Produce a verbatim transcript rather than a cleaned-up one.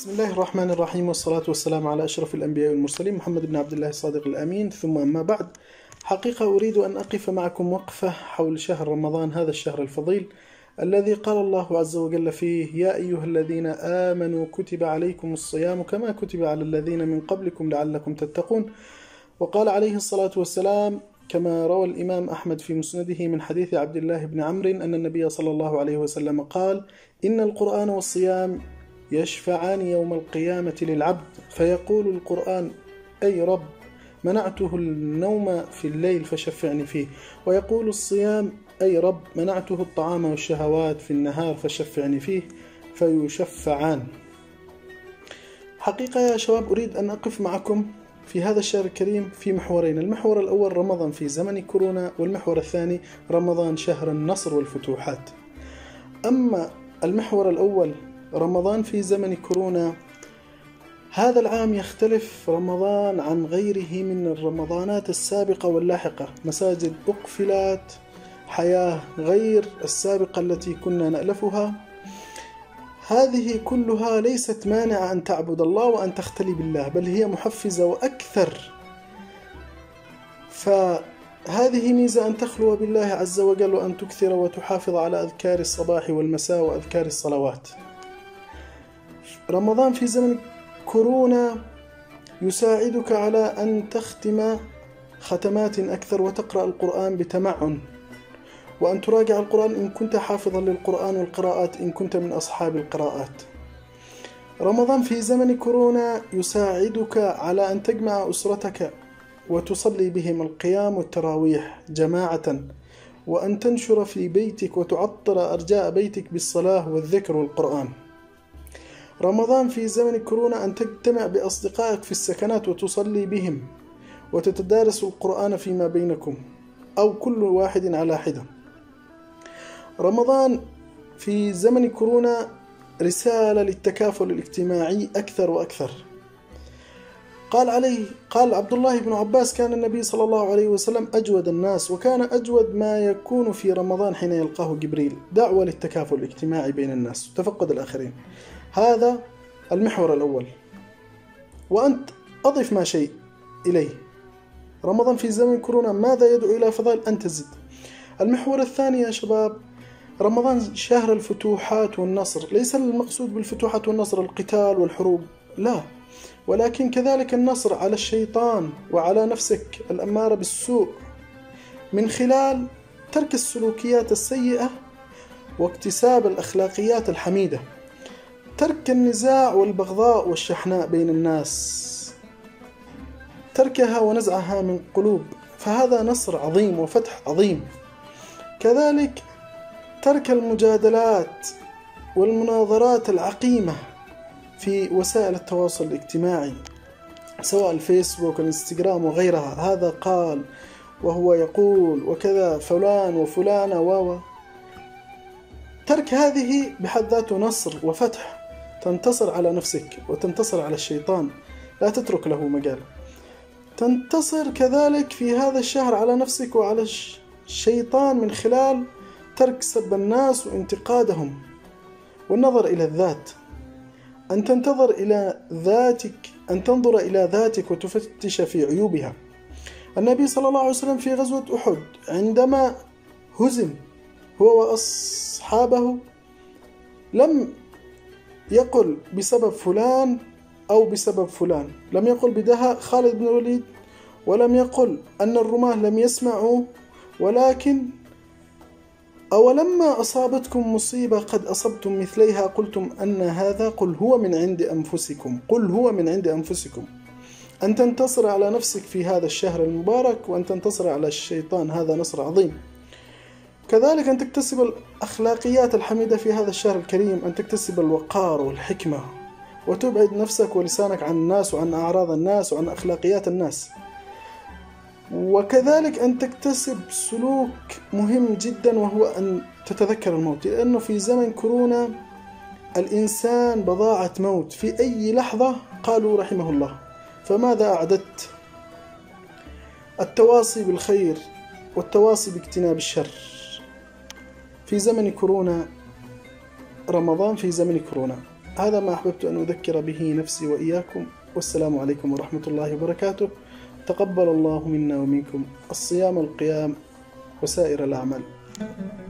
بسم الله الرحمن الرحيم، والصلاة والسلام على أشرف الأنبياء والمرسلين محمد بن عبد الله الصادق الأمين، ثم أما بعد. حقيقة أريد أن أقف معكم وقفة حول شهر رمضان، هذا الشهر الفضيل الذي قال الله عز وجل فيه: يا أيها الذين آمنوا كتب عليكم الصيام كما كتب على الذين من قبلكم لعلكم تتقون. وقال عليه الصلاة والسلام كما روى الإمام أحمد في مسنده من حديث عبد الله بن عمرو أن النبي صلى الله عليه وسلم قال: إن القرآن والصيام يشفعان يوم القيامة للعبد، فيقول القرآن: أي رب، منعته النوم في الليل فشفعني فيه. ويقول الصيام: أي رب، منعته الطعام والشهوات في النهار فشفعني فيه. فيشفعان. حقيقة يا شباب أريد أن أقف معكم في هذا الشهر الكريم في محورين: المحور الأول رمضان في زمن كورونا، والمحور الثاني رمضان شهر النصر والفتوحات. أما المحور الأول رمضان في زمن كورونا، هذا العام يختلف رمضان عن غيره من الرمضانات السابقة واللاحقة. مساجد أقفلت، حياة غير السابقة التي كنا نألفها. هذه كلها ليست مانعة أن تعبد الله وأن تختلي بالله، بل هي محفزة وأكثر. فهذه ميزة أن تخلو بالله عز وجل، وأن تكثر وتحافظ على أذكار الصباح والمساء وأذكار الصلوات. رمضان في زمن كورونا يساعدك على أن تختم ختمات أكثر، وتقرأ القرآن بتمعن، وأن تراجع القرآن إن كنت حافظا للقرآن، والقراءات إن كنت من أصحاب القراءات. رمضان في زمن كورونا يساعدك على أن تجمع أسرتك وتصلي بهم القيام والتراويح جماعة، وأن تنشر في بيتك وتعطر أرجاء بيتك بالصلاة والذكر والقرآن. رمضان في زمن كورونا أن تجتمع بأصدقائك في السكنات وتصلي بهم وتتدارس القرآن فيما بينكم، أو كل واحد على حدة. رمضان في زمن كورونا رسالة للتكافل الاجتماعي أكثر وأكثر. قال عليه قال عبد الله بن عباس: كان النبي صلى الله عليه وسلم أجود الناس، وكان أجود ما يكون في رمضان حين يلقاه جبريل، دعوة للتكافل الاجتماعي بين الناس وتفقد الآخرين. هذا المحور الأول. وأنت أضف ما شيء إليه: رمضان في زمن كورونا ماذا يدعو إلى فضائل؟ أن تزد. المحور الثاني يا شباب رمضان شهر الفتوحات والنصر. ليس المقصود بالفتوحات والنصر القتال والحروب، لا، ولكن كذلك النصر على الشيطان وعلى نفسك الأمارة بالسوء، من خلال ترك السلوكيات السيئة واكتساب الأخلاقيات الحميدة، ترك النزاع والبغضاء والشحناء بين الناس، تركها ونزعها من قلوب، فهذا نصر عظيم وفتح عظيم. كذلك ترك المجادلات والمناظرات العقيمة في وسائل التواصل الاجتماعي، سواء الفيسبوك والإنستغرام وغيرها. هذا قال وهو يقول وكذا فلان وفلانة و ترك هذه بحد ذاته نصر وفتح. تنتصر على نفسك وتنتصر على الشيطان، لا تترك له مجال. تنتصر كذلك في هذا الشهر على نفسك وعلى الشيطان من خلال ترك سب الناس وانتقادهم والنظر إلى الذات. أن تنتظر إلى ذاتك أن تنظر إلى ذاتك وتفتش في عيوبها. النبي صلى الله عليه وسلم في غزوة أحد عندما هزم هو وأصحابه لم يقل بسبب فلان أو بسبب فلان، لم يقل بدهاء خالد بن الوليد، ولم يقل أن الرماة لم يسمعوا، ولكن: أولما أصابتكم مصيبة قد أصبتم مثليها قلتم أن هذا، قل هو من عند أنفسكم قل هو من عند أنفسكم. أن تنتصر على نفسك في هذا الشهر المبارك، وأن تنتصر على الشيطان، هذا نصر عظيم. كذلك أن تكتسب الأخلاقيات الحميدة في هذا الشهر الكريم، أن تكتسب الوقار والحكمة، وتبعد نفسك ولسانك عن الناس وعن أعراض الناس وعن أخلاقيات الناس. وكذلك أن تكتسب سلوك مهم جدا، وهو أن تتذكر الموت، لأنه في زمن كورونا الإنسان بضاعة موت في أي لحظة. قالوا رحمه الله: فماذا أعددت؟ التواصي بالخير والتواصي باجتناب الشر. في زمن كورونا، رمضان في زمن كورونا هذا ما أحببت أن أذكر به نفسي وإياكم، والسلام عليكم ورحمة الله وبركاته. تقبل الله منا ومنكم الصيام، القيام، وسائر الأعمال.